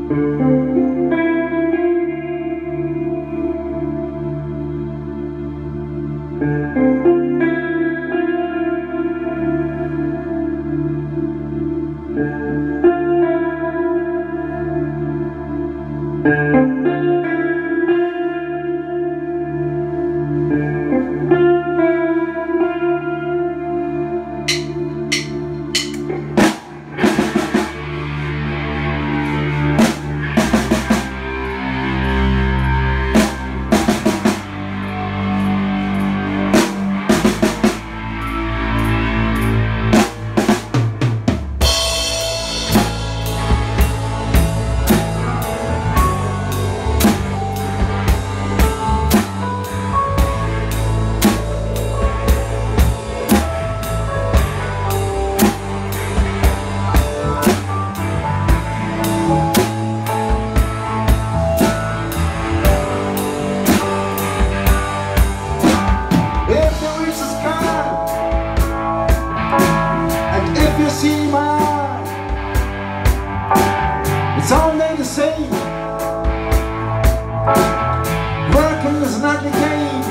It's only the same. Working is not the game.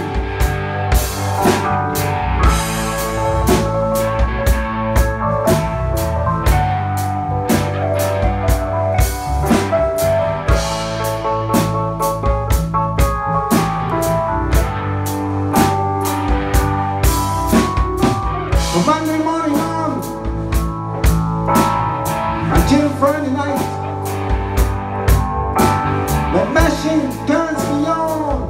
From Monday morning on until Friday night, the machine turns me on.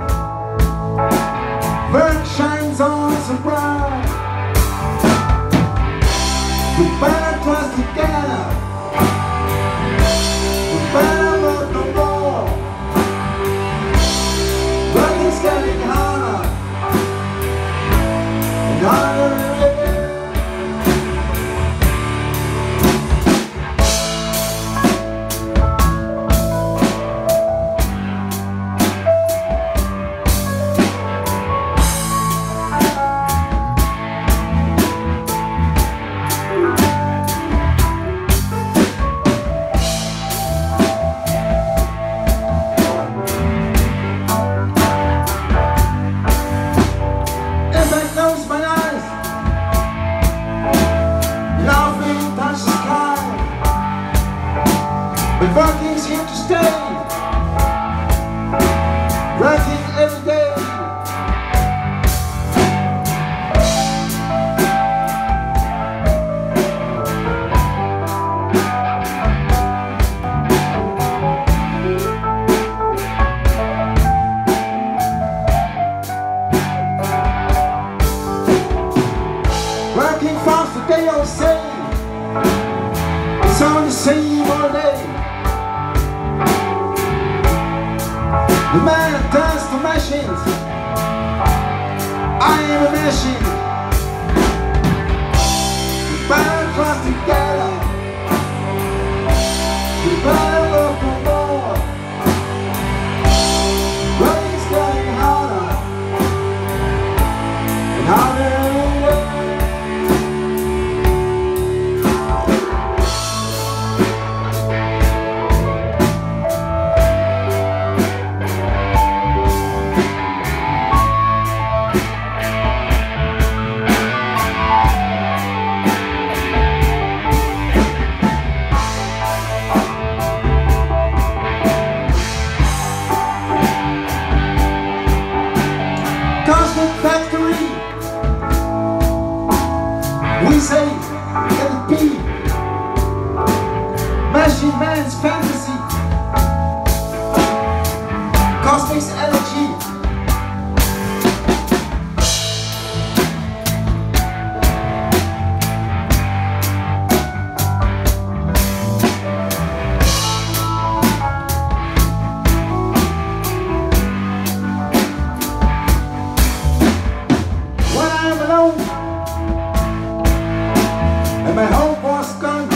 Work shines on so bright. We better trust together. We better work no more. Work is getting harder and harder. But working's here to stay. Working every day. Working fast the day all same. It's all the same all day. The man turns to machines. I am a machine. We better trust together. We better work no more. Working's getting harder and harder every day. Constant factory. We say, let it be. Machine man's fantasy. Cosmic's energy. And my hope was gone.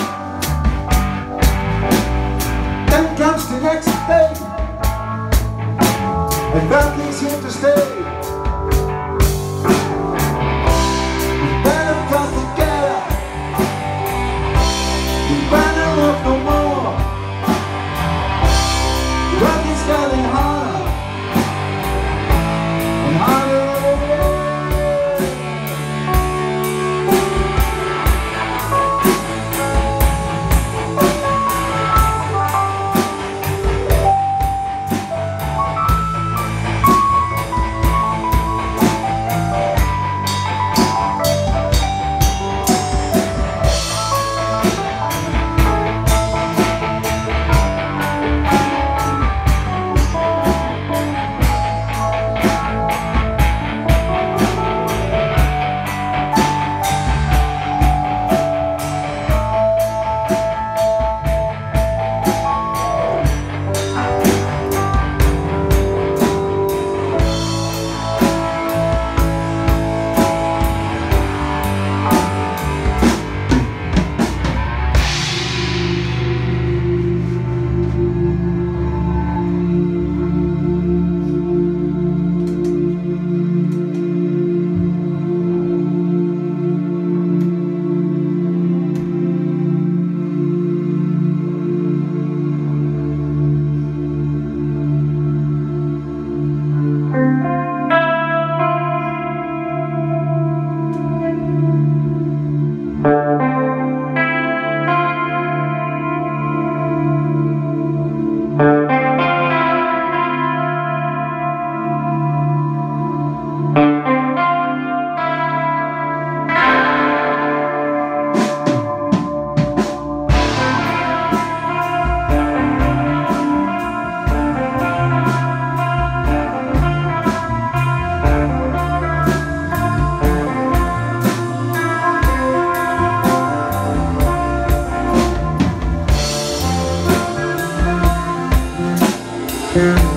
Then comes the next day, and working's here to stay. We better trust together. We better work no more. Yeah.